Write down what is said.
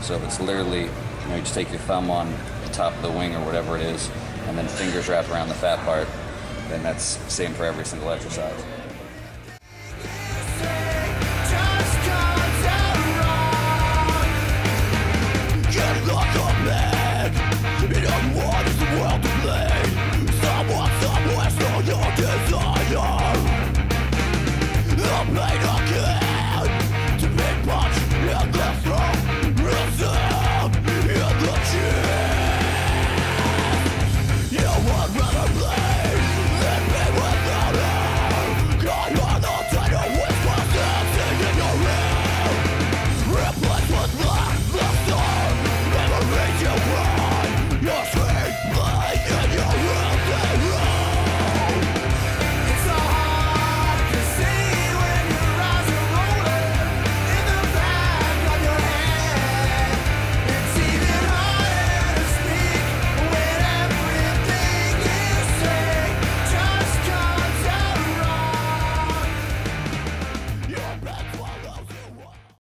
So if it's literally, you just take your thumb on the top of the wing or whatever it is, and then fingers wrap around the fat part, then that's the same for every single exercise.